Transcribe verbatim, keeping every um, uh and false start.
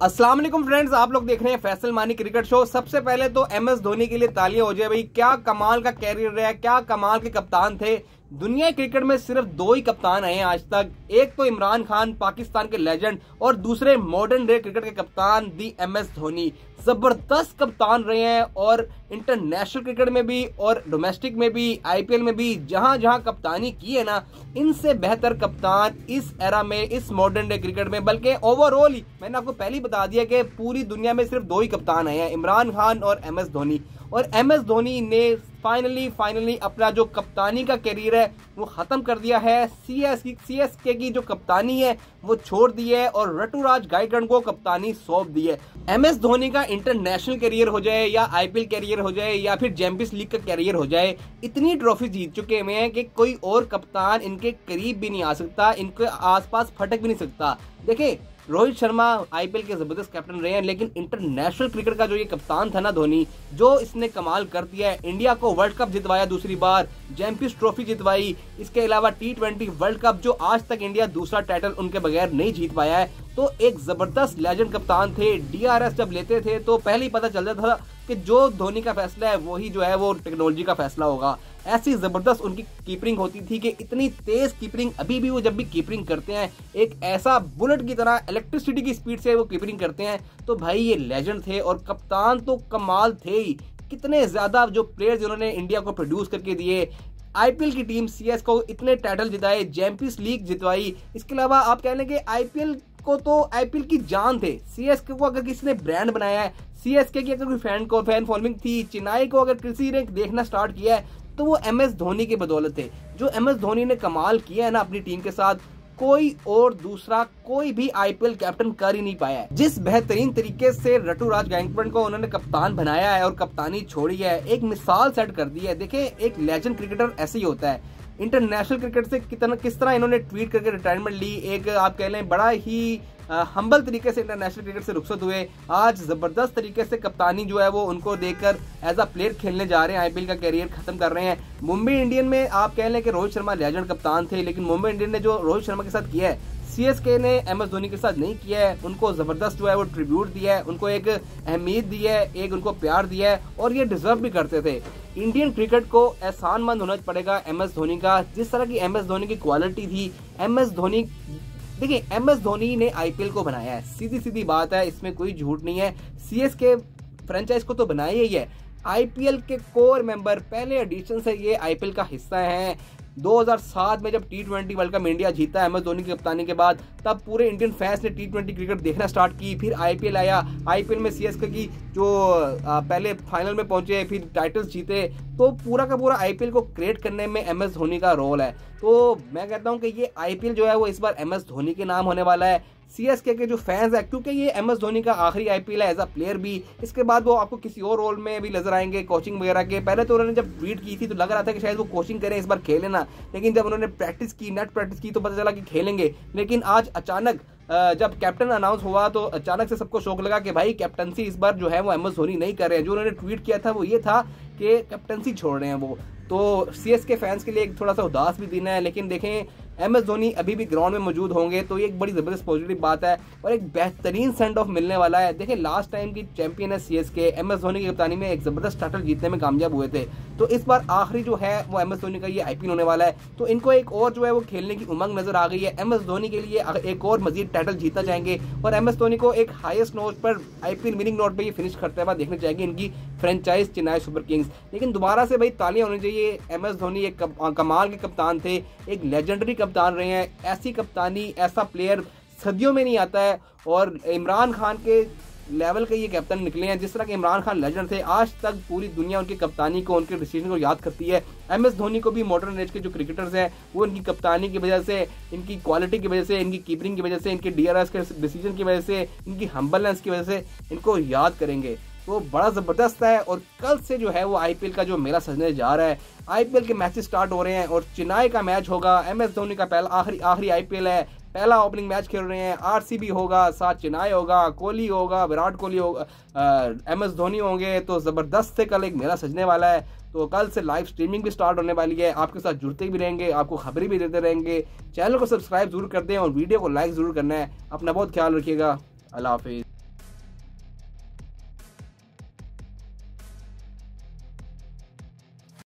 अस्सलाम वालेकुम फ्रेंड्स, आप लोग देख रहे हैं फैसल मानी क्रिकेट शो। सबसे पहले तो एम एस धोनी के लिए तालियां हो जाए भाई, क्या कमाल का कैरियर रहा है, क्या कमाल के कप्तान थे। दुनिया क्रिकेट में सिर्फ दो ही कप्तान आए हैं आज तक, एक तो इमरान खान पाकिस्तान के लेजेंड और दूसरे मॉडर्न डे क्रिकेट के कप्तान दी एम एस धोनी। जबरदस्त कप्तान रहे हैं और इंटरनेशनल क्रिकेट में भी और डोमेस्टिक में भी, आईपीएल में भी, जहां जहां कप्तानी की है ना, इनसे बेहतर कप्तान इस एरा में, इस मॉडर्न डे क्रिकेट में, बल्कि ओवरऑल ही मैंने आपको पहले ही बता दिया कि पूरी दुनिया में सिर्फ दो ही कप्तान आए हैं, इमरान खान और एम एस धोनी। और एम एस धोनी ने फाइनली फाइनली अपना जो कप्तानी का करियर है वो खत्म कर दिया है। सीएस सीएसके की जो कप्तानी है वो छोड़ दी है और ऋतुराज गायकवाड़ को कप्तानी सौंप दी है। एम एस धोनी का इंटरनेशनल करियर हो जाए या आईपीएल करियर हो जाए या फिर चैंपियंस लीग का करियर हो जाए, इतनी ट्रॉफी जीत चुके हुए हैं कि कोई और कप्तान इनके करीब भी नहीं आ सकता, इनके आसपास फटक भी नहीं सकता। देखिए, रोहित शर्मा आईपीएल के जबरदस्त कैप्टन रहे हैं, लेकिन इंटरनेशनल क्रिकेट का जो ये कप्तान था ना धोनी, जो इसने कमाल कर दिया है, इंडिया को वर्ल्ड कप जितवाया दूसरी बार, चैंपियंस ट्रॉफी जितवाई, इसके अलावा टी ट्वेंटी वर्ल्ड कप जो आज तक इंडिया दूसरा टाइटल उनके बगैर नहीं जीत पाया है, तो एक जबरदस्त लेजेंड कप्तान थे। डीआरएस जब लेते थे तो पहले ही पता चल जाता था कि जो धोनी का फैसला है वही जो है वो टेक्नोलॉजी का फैसला होगा। ऐसी जबरदस्त उनकी कीपरिंग होती थी कि इतनी तेज कीपरिंग, अभी भी वो जब भी कीपरिंग करते हैं एक ऐसा बुलेट की तरह इलेक्ट्रिसिटी की स्पीड से वो कीपरिंग करते हैं। तो भाई ये लेजेंड थे और कप्तान तो कमाल थे ही। कितने ज्यादा जो प्लेयर्स उन्होंने इंडिया को प्रोड्यूस करके दिए, आईपीएल की टीम सीएस को इतने टाइटल जिताए, चैंपियंस लीग जितवाई। इसके अलावा आप कह लें कि आईपीएल को तो आईपीएल की जान थे। सीएसके को अगर किसी ने ब्रांड बनाया है, सीएसके की अगर कोई फैन को फैन फॉलोइंग थी, चेन्नई को अगर किसी ने देखना स्टार्ट किया है तो वो एम एस धोनी की बदौलत है। जो एम एस धोनी ने कमाल किया है ना अपनी टीम के साथ, कोई और दूसरा कोई भी आईपीएल कैप्टन कर ही नहीं पाया है। जिस बेहतरीन तरीके से ऋतुराज गायकवाड़ को उन्होंने कप्तान बनाया है और कप्तानी छोड़ी है, एक मिसाल सेट कर दी है। देखिए, एक लेजेंड क्रिकेटर ऐसे ही होता है। इंटरनेशनल क्रिकेट से कितना किस तरह इन्होंने ट्वीट करके रिटायरमेंट ली, एक आप कह लें बड़ा ही हम्बल तरीके से इंटरनेशनल क्रिकेट से रुखसत हुए। आज जबरदस्त तरीके से कप्तानी जो है वो उनको देकर एज अ प्लेयर खेलने जा रहे हैं, आईपीएल का करियर खत्म कर रहे हैं। मुंबई इंडियन में आप कह लें कि रोहित शर्मा लेजेंड कप्तान थे, लेकिन मुंबई इंडियन ने जो रोहित शर्मा के साथ किया है, सीएसके ने एम एस धोनी के साथ नहीं किया है। उनको जबरदस्त जो है वो ट्रिब्यूट दिया है, उनको एक अहमियत दी है, एक उनको प्यार दिया है और ये डिजर्व भी करते थे। इंडियन क्रिकेट को एहसानमंद होना पड़ेगा एम एस धोनी का। जिस तरह की एम एस धोनी की क्वालिटी थी, एम एस धोनी देखिए एम एस धोनी ने आईपीएल को बनाया है, सीधी सीधी बात है, इसमें कोई झूठ नहीं है। सीएसके फ्रेंचाइज को तो बनाया ही है। आईपीएल के कोर मेंबर, पहले एडिशन से ये आईपीएल का हिस्सा हैं। दो हज़ार सात में जब T twenty World Cup India जीता एम एस धोनी की कप्तानी के बाद, तब पूरे इंडियन फैंस ने टी ट्वेंटी क्रिकेट देखना स्टार्ट की। फिर आईपीएल आया, आईपीएल में सीएसके की जो पहले फाइनल में पहुंचे, फिर टाइटल्स जीते, तो पूरा का पूरा आईपीएल को क्रिएट करने में एम एस धोनी का रोल है। तो मैं कहता हूं कि ये आईपीएल जो है वो इस बार एम एस धोनी के नाम होने वाला है। सीएसके के जो फैंस है, क्योंकि ये एम एस धोनी का आखिरी आईपीएल है एज अ प्लेयर भी, इसके बाद वो आपको किसी और रोल में भी नजर आएंगे, कोचिंग वगैरह के। पहले तो उन्होंने जब ट्वीट की थी तो लग रहा था कि शायद वो कोचिंग करें, इस बार खेले ना, लेकिन जब उन्होंने प्रैक्टिस की, नेट प्रैक्टिस की, तो पता चला कि खेलेंगे। लेकिन आज अचानक जब कैप्टन अनाउंस हुआ तो अचानक से सबको शौक लगा कि भाई कैप्टनसी इस बार जो है वो एम एस धोनी नहीं कर रहे हैं। जो उन्होंने ट्वीट किया था वो ये था कि कैप्टनसी छोड़ रहे हैं वो। तो सीएसके फैंस के लिए एक थोड़ा सा उदास भी दिन है, लेकिन देखें एम एस धोनी अभी भी ग्राउंड में मौजूद होंगे तो ये एक बड़ी जबरदस्त पॉजिटिव बात है और एक बेहतरीन सेंड ऑफ मिलने वाला है। देखिए, लास्ट टाइम की चैंपियन है सीएसके, एम एस धोनी की कप्तानी में एक जबरदस्त टाइटल जीतने में कामयाब हुए थे। तो इस बार आखिरी जो है वो एम एस धोनी का ये आईपीएल होने वाला है, तो इनको एक और जो है वो खेलने की उमंग नजर आ गई है। एम एस धोनी के लिए एक और मजीद टाइटल जीतना चाहेंगे और एम एस धोनी को एक हाईएस्ट नोट पर, आईपीएल विनिंग नोट पर ये फिनिश करते हुए देखने चाहिए इनकी फ्रेंचाइज चेन्नई सुपर किंग्स। लेकिन दोबारा से भाई तालियां होनी चाहिए। एम एस धोनी एक कमाल के कप्तान थे, एक लेजेंडरी कप्तान रहे हैं। ऐसी कप्तानी, ऐसा प्लेयर सदियों में नहीं आता है और इमरान खान के लेवल के ये कैप्टन निकले हैं। जिस तरह के इमरान खान लेजेंड थे, आज तक पूरी दुनिया उनकी कप्तानी को, उनके डिसीजन को याद करती है। एम एस धोनी को भी मॉडर्न एज के जो क्रिकेटर्स हैं वो इनकी कप्तानी की वजह से, इनकी क्वालिटी की वजह से, इनकी कीपरिंग की वजह से, इनके डीआरएस के डिसीजन की वजह से, इनकी हम्बलनेस की वजह से इनको याद करेंगे। तो बड़ा जबरदस्त है और कल से जो है वो आईपीएल का जो मेला सजने जा रहा है। आईपीएल के मैचेस स्टार्ट हो रहे हैं और चेन्नई का मैच होगा। एम एस धोनी का पहला आखिरी आखिरी आईपीएल है, पहला ओपनिंग मैच खेल रहे हैं। आरसीबी होगा, साथ चेन्नई होगा, कोहली होगा, विराट कोहली होगा, एम एस धोनी होंगे। तो जबरदस्त से कल एक मेला सजने वाला है। तो कल से लाइव स्ट्रीमिंग भी स्टार्ट होने वाली है, आपके साथ जुड़ते भी रहेंगे, आपको खबरें भी देते रहेंगे। चैनल को सब्सक्राइब जरूर कर दें और वीडियो को लाइक जरूर करना है। अपना बहुत ख्याल रखिएगा। अल्लाह हाफिज़।